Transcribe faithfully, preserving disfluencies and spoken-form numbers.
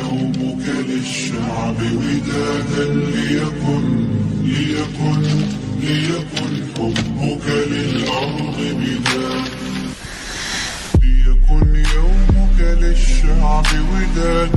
يومك للشعب ودادا، ليكن ليكن ليكن حبك للأرض بدادا، ليكن يومك للشعب ودادا.